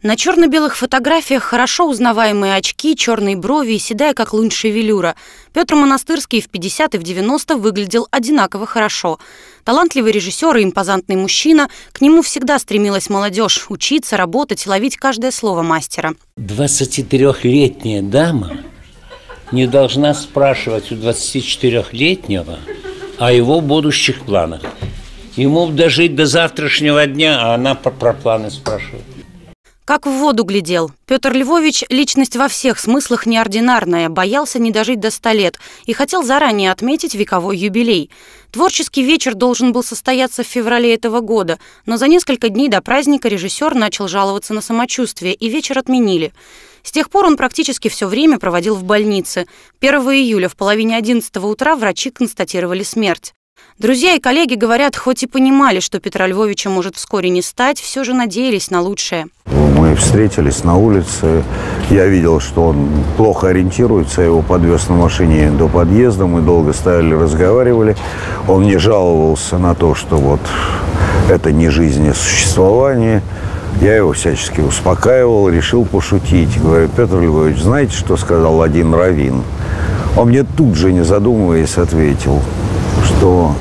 На черно-белых фотографиях хорошо узнаваемые очки, черные брови и седая, как лунь, шевелюра. Петр Монастырский в 50 и в 90 выглядел одинаково хорошо. Талантливый режиссер и импозантный мужчина, к нему всегда стремилась молодежь – учиться, работать, ловить каждое слово мастера. 23-летняя дама не должна спрашивать у 24-летнего о его будущих планах. Ему дожить до завтрашнего дня, а она про планы спрашивает. Как в воду глядел. Петр Львович – личность во всех смыслах неординарная, боялся не дожить до 100 лет и хотел заранее отметить вековой юбилей. Творческий вечер должен был состояться в феврале этого года, но за несколько дней до праздника режиссер начал жаловаться на самочувствие, и вечер отменили. С тех пор он практически все время проводил в больнице. 1 июля в половине 11 утра врачи констатировали смерть. Друзья и коллеги, говорят, хоть и понимали, что Петра Львовича может вскоре не стать, все же надеялись на лучшее. Мы встретились на улице. Я видел, что он плохо ориентируется. Я его подвез на машине до подъезда. Мы долго стояли, разговаривали. Он не жаловался на то, что вот это не жизнь, а существование. Я его всячески успокаивал, решил пошутить. Говорю: Петр Львович, знаете, что сказал один раввин? Он мне тут же, не задумываясь, ответил, что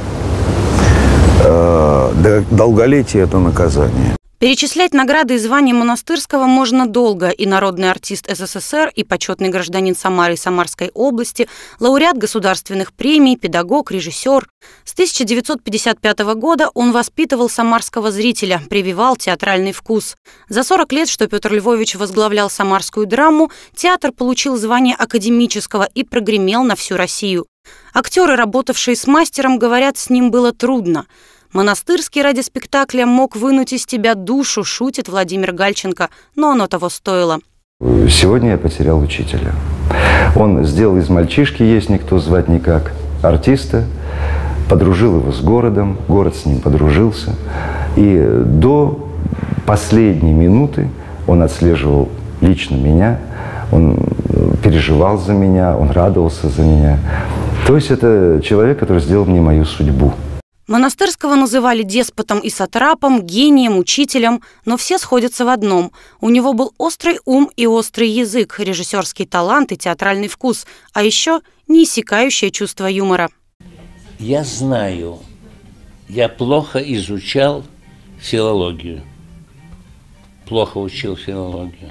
долголетие – это наказание. Перечислять награды и звания Монастырского можно долго. И народный артист СССР, и почетный гражданин Самары и Самарской области, лауреат государственных премий, педагог, режиссер. С 1955 года он воспитывал самарского зрителя, прививал театральный вкус. За 40 лет, что Петр Львович возглавлял самарскую драму, театр получил звание академического и прогремел на всю Россию. Актеры, работавшие с мастером, говорят, с ним было трудно. Монастырский ради спектакля мог вынуть из тебя душу, шутит Владимир Гальченко, но оно того стоило. Сегодня я потерял учителя. Он сделал из мальчишки, есть никто звать никак, артиста, подружил его с городом, город с ним подружился. И до последней минуты он отслеживал лично меня, он переживал за меня, он радовался за меня. То есть это человек, который сделал мне мою судьбу. Монастырского называли деспотом и сатрапом, гением, учителем, но все сходятся в одном. У него был острый ум и острый язык, режиссерский талант и театральный вкус, а еще неиссякающее чувство юмора. Я знаю, я плохо изучал филологию, плохо учил филологию.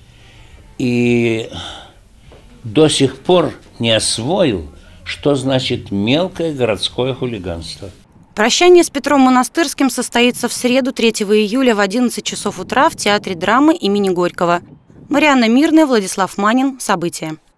И до сих пор не освоил, что значит мелкое городское хулиганство. Прощание с Петром Монастырским состоится в среду, 3 июля в 11 часов утра в Театре драмы имени Горького. Марианна Мирная, Владислав Манин. События.